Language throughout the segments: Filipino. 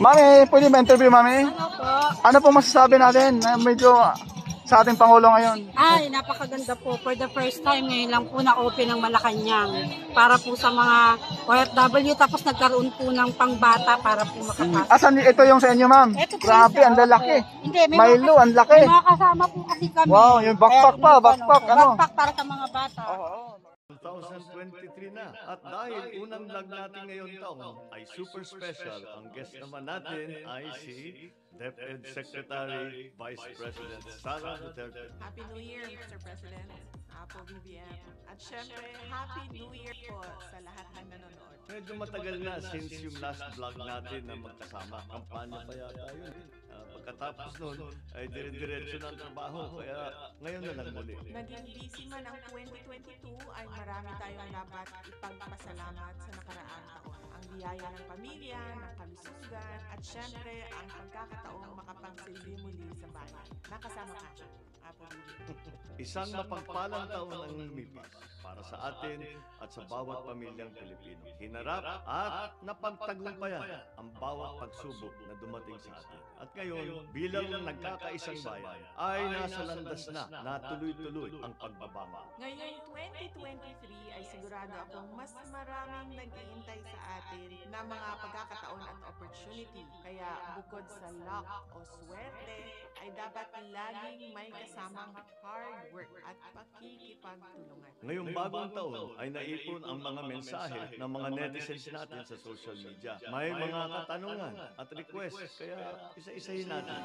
Mami, pwede ba interview, Mami? Ano po? Ano po masasabi natin na medyo sa ating Pangulo ngayon? Ay, napakaganda po. For the first time, ngayon lang po na-open ng Malacanang para po sa mga OFW. Tapos nagkaroon po ng pangbata para po makapasok. Asan ito yung sa inyo, ma'am? Ito po Grabe, isa, ang lalaki. Hindi, Milo, ang laki. May mga kasama po kasi kami. Wow, yung backpack pa, backpack, ano? Backpack para sa mga bata. 2023 na. At dahil unang vlog natin ngayon taon ay super special, ang guest naman natin ay si DepEd Secretary Vice President Sara Duterte. Happy New Year, Mr. President, Apo BBM. At syempre, Happy New Year po sa lahat ng nanonood. Medyo matagal na since yung last vlog natin na magkasama. Kampanya pa yata yun. Pagkatapos nun ay dire-diretso ng trabaho. Kaya ngayon na lang muli. Naging busy man ang 2022 ay marami tayong dapat ipagpasalamat sa nakaraang taon. Ang biyaya ng pamilya, ng kalusugan, at syempre ang pagkakataong makapagsilbi muli sa bayan. Nakasama ka, Apo BBM. Isang mapagpalang taon ang lumipas para sa atin at sa bawat pamilyang Pilipino. Hinarap at napagtagumpayan ang bawat pagsubok na dumating sa atin. At ngayon, bilang nagkakaisang bayan, ay nasa landas na tuloy-tuloy ang pagbabangon. Ngayong 2023 ay sigurado akong mas maraming nag-iintay sa atin na mga pagkakataon at opportunity. Kaya bukod sa luck o swerte, ay dapat laging may kasamang hard work at pakikipagtulungan. Ngayong bagong taon ay naipon ang mga mensahe ng mga netizens natin sa social media. May mga katanungan at request, kaya isa-isahin natin.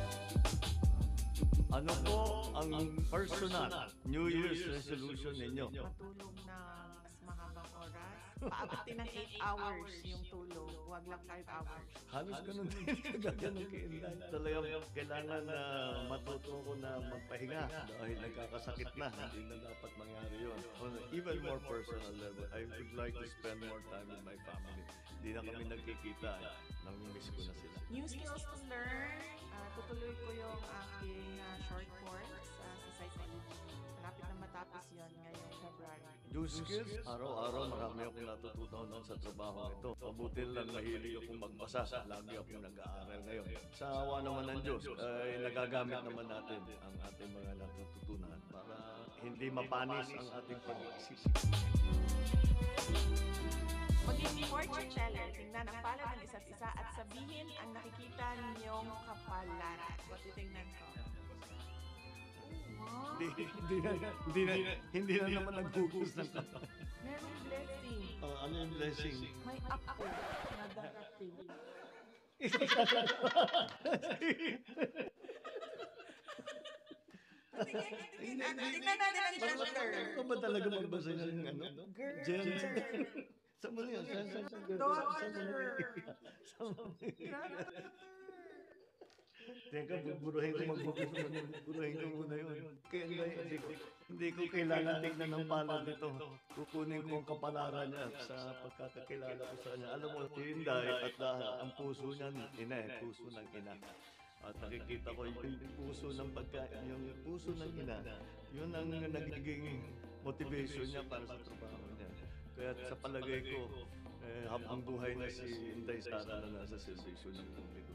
Ano po ang personal New Year's resolution ninyo? Matulog na mas mahabang oras. Paabutin ng 8 hours yung tulog. Huwag lang 5 hours. Halos ganun din. Ganun kaindan. Talagang kailangan na matuto ko na magpahinga dahil nagkakasakit na. Hindi na dapat mangyari yun. On an even more personal level, I would like to spend more time with my family. Hindi na kami nagkikita. Namimiss ko na sila. New skills to learn. Tutuloy ko yung aking short course sa psychology. Malapit na matapos yon ngayong February. New skills? Araw-araw marami akong natutunan sa trabaho ito. Mabuti lang mahilig akong magbasa. Lagi akong nag-aaral ngayon. Sa awa naman ng Diyos, ay nagagamit naman natin ang ating mga natututunan para hindi mapanis ang ating pag-iisip. Maging fortune teller, tingnan ang palad ng isa't isa at sabihin ang nakikita ninyong kapalaran. What do you think, Nanko? Hindi na naman nag-focus ng kapal. Merong blessing. Ano yung blessing? May apo na darating. Tingnan natin ang gender. Ano ba talaga magbasa ng ano? Gender. Sa muli yan. Teka, buburuhin ko magbuburuhin ko muna yun. Kaya hindi ko kailangan tignan ng palad nito. Kukunin ko ang kapalaran niya sa pagkakakilala ko sa kanya. Alam mo, si Inday at ang puso niya, puso ng ina. At nakikita ko yung puso ng yung puso ng ina, yun ang nagiging motivation niya para sa trabaho niya. Kaya sa palagay ko, habang buhay na si Inday Sara na nasa servisyo ng publiko.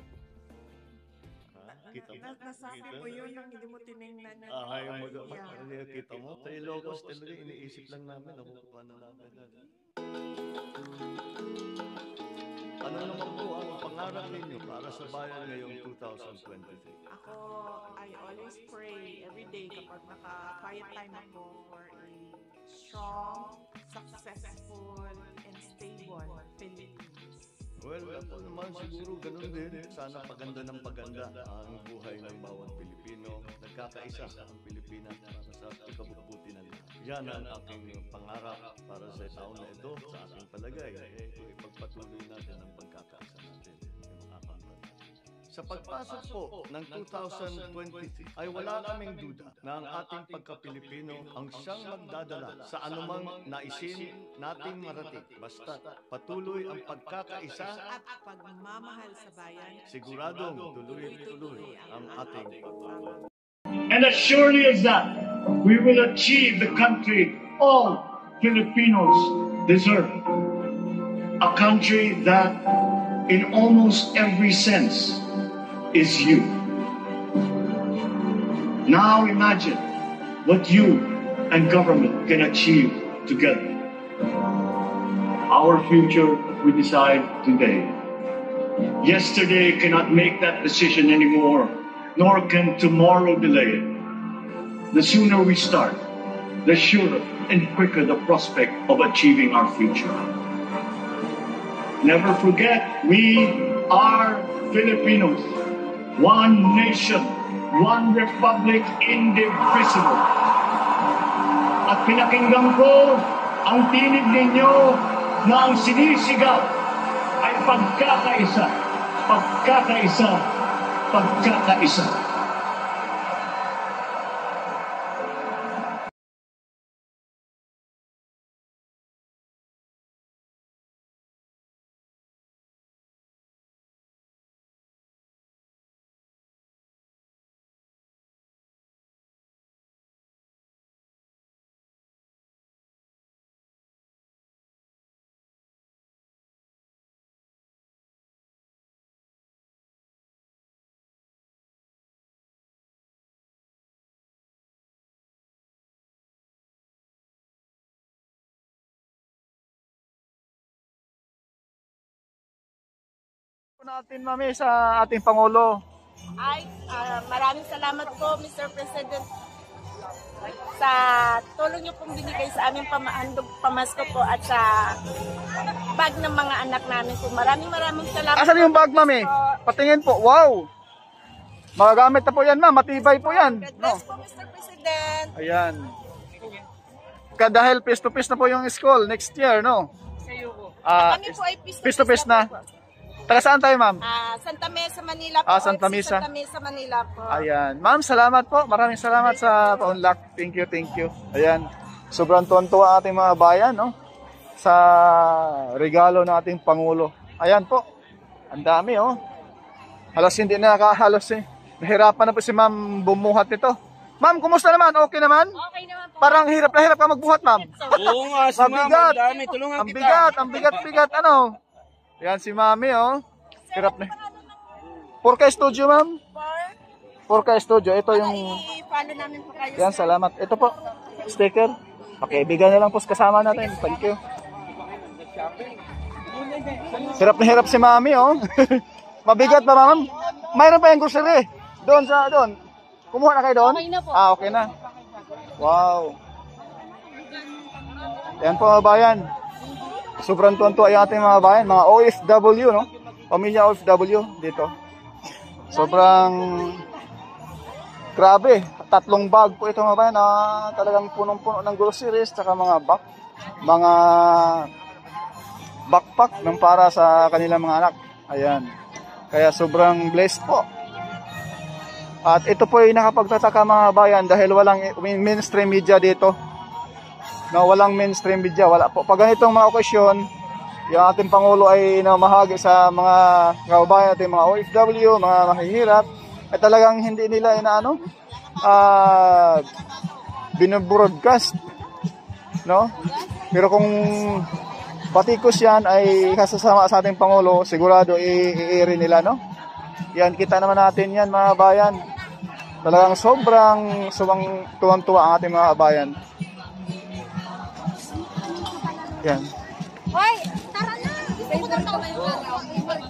Kita mo? Nasabi ko yun nang hindi mo tinignan niya. Kita mo? Sa Ilocos talaga, iniisip lang namin, nakukuha na namin. Ano naman po ang pangarap ninyo para sa bayan ngayong 2023? Ako, I always pray every day kapag naka-quiet time ako for a strong, successful, and stable Philippines. Well, ako naman siguro ganun din. Sana paganda ng paganda ang buhay ng bawat Pilipino. Nagkakaisa ang Pilipinas para sa ikabubuti ng lahat. Yan ang aking pangarap para sa taon na ito, sa aking palagay. Ipagpatuloy natin ang pagkakaisa natin. Sa pagpasok po ng 2023 ay wala kaming duda na ang ating pagka-Pilipino ang siyang magdadala sa anumang naisin nating marating. Basta patuloy ang pagkakaisa at pagmamahal sa bayan. Siguradong tuloy-tuloy ang ating pagbabago. And as surely as that, we will achieve the country all Filipinos deserve. A country that in almost every sense is you. Now imagine what you and government can achieve together. Our future we decide today. Yesterday cannot make that decision anymore, nor can tomorrow delay it. The sooner we start, the surer and quicker the prospect of achieving our future. Never forget, we are Filipinos. One nation, one republic, indivisible. At pinakinggan ko ang tinig ninyo na ang sinisigaw ay pagkakaisa, pagkakaisa, pagkakaisa. Natin mami sa ating Pangulo. Maraming salamat po, Mr. President, sa tulong niyo pong binigay sa aming pamahandog pamasko po at sa bag ng mga anak namin po. Maraming salamat. Asan yung bag, mami? Patingin po. Wow! Magagamit na po yan, ma'am. Matibay po yan. God bless po, Mr. President. Ayan. Dahil face to face na po yung school next year, no? Kami po ay face to face na. Taga saan tayo, ma'am? Santa Mesa, Manila po. Santa Mesa. Santa Mesa, Manila po. Ayan. Ma'am, salamat po. Maraming salamat sa pa-unlock. Thank you, thank you. Ayan. Sobrang tuwan-tuwa ating mga bayan, no? Sa regalo ng ating Pangulo. Ayan po. Ang dami, oh. Halos hindi nakakahalos eh. Nahirapan na po si ma'am bumuhat nito. Ma'am, kumusta naman? Okay naman? Okay naman po. Parang hirap na hirap ka magbuhat, ma'am. Oo nga, si ma'am, ang dami. Tulungan Ang kita. bigat, ang bigat, ano? Yan si mami, oh. Hirap na. Purka Studio, ma'am. Purka Studio. Ito yung... I-follow namin po kayo. Yan, salamat. Ito po, sticker. Pakibigyan na lang po kasama natin. Thank you. Hirap na hirap si mami, oh. Mabigat ba, ma'am? Mayroon pa yung grocery. Doon. Kumuha na kayo doon? Okay na po. Okay na. Wow. Yan po, mga bayan. Sobrang tuwan-tuwa yung ating mga bayan, mga OFW, no? Pamilya OFW dito. Sobrang grabe. 3 bag po ito, mga bayan, na talagang punong-puno ng groceries, tsaka mga backpack ng para sa kanilang mga anak. Ayan. Kaya sobrang blessed po. At ito po ay nakapagtataka, mga bayan, dahil walang mainstream media dito. No, walang mainstream media, wala po. Pag ganitong mga okasyon, yung ating Pangulo ay namahagi sa mga kababayan natin, mga OFW, mga mahihirap, ay talagang hindi nila binobroadcast, no? Pero kung patikos yan ay kasasama sa ating Pangulo, sigurado i-air nila, no? Yan, kita naman natin yan, mga bayan. Talagang sobrang tuwang-tuwa ang ating mga bayan. Yan. Hoy, tara na. Pupunta ko ngayong araw.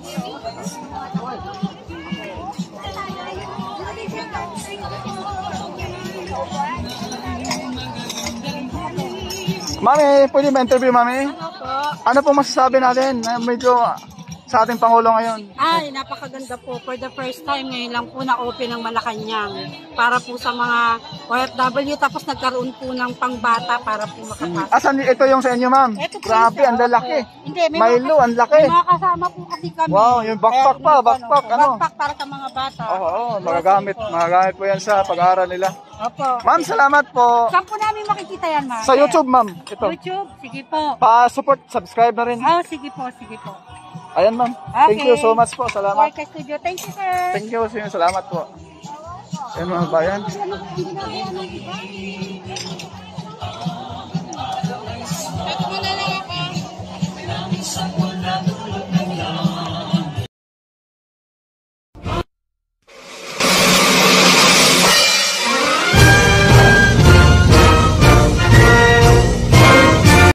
Mami, pwede ba interview, mami? Ano po masasabi natin? Medyo sa ating Pangulo ngayon. Ay, napakaganda po. For the first time, ngayon lang po na-open ang Malacanang para po sa mga OFW. Tapos nagkaroon po ng pangbata para po makapasok. Asan ito yung sa inyo, ma'am? Ito po Grabe, isa. ang lalaki. Hindi, Milo, ang laki. May mga kasama po kasi kami. Wow, yung backpack pa, backpack, ano? Backpack para sa mga bata. Oo, magagamit po yan sa pag-aaral nila. Opo. Ma'am, salamat po. Saan po namin makikita yan, ma'am? Sa YouTube, ma'am. Ito. YouTube? Sige po. Pa-support, subscribe na rin. Oh, sige po, sige po. Ayan, ma'am. Thank you so much po. Salamat. Work Studio. Thank you, sir. Thank you. Salamat po. Ayan, mga bayan. Ito mo na lang ako.